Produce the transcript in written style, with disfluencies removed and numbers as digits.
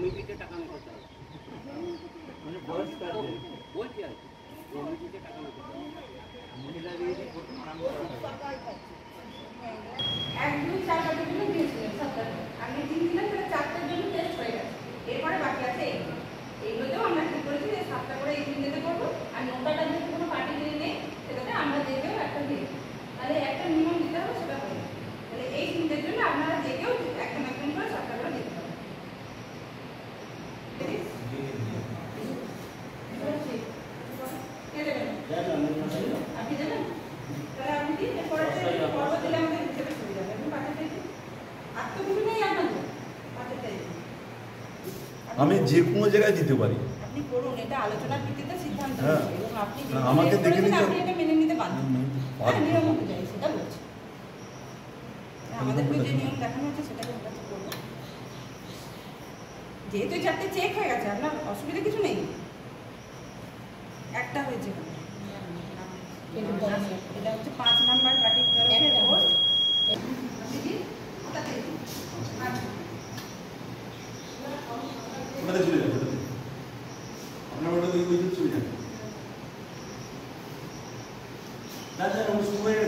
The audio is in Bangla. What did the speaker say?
কমিটিতে টাকা মেটাতে হবে, মানে বয়স্কার বলছি আর কি, কমিটিতে টাকা মেটাতে হবে। মহিলাদের প্রথম আরম্ভ এক দুই চার কাটার জন্য দিয়েছিলেন সপ্তাহে, আমি দিন দিলাম তাহলে 4টার জন্য টেস্ট হয়ে গেছে। এরপরে বাকি আছে এইগুলোতেও আমরা ঠিক করেছি যে 7টা করে এই দিনটাতে করবো, আর 9টার যদি কোনো পার্টিকুলার নেই সেটাতে আমরা দেখেও একটা দিয়ে তাহলে একটা নিয়ম দিতে হবে, সেটা হবে। তাহলে এই দিনটার জন্য আপনারা দেখেও একজন একজন করে 7টা করে দিতে হবে। আপনি দেবেন? তাহলে আপনি দিন, পরে পর্ব দিলে আমাদের হিসেবে সুবিধা হবে। আপনি পাঠিয়ে দিন, আর তো কিছু নেই আপনাদের পাঠিয়ে দিন। আমি যে কোনো জায়গায় দিতে পারি। আপনি করুন, এটা আলোচনার ভিত্তিতে সিদ্ধান্ত হ্যাঁ, এবং আপনি আমাকে দেখে নিতে আপনি এটা মেনে নিতে বাধ্য। নিয়ম অনুযায়ী সেটা বলছি, আমাদেরকে যে নিয়ম দেখানো হচ্ছে সেটাকে আমরা তো করবো। যেহেতু 4টে চেক হয়ে গেছে, আপনার অসুবিধা কিছু নেই। একটা হয়েছে, এটা হচ্ছে 5 নাম্বার পার্টির তরফে ভোট। ওটাতে চলে যাবে, আপনার ওটা ওই চলে যাবে। দাদা সময়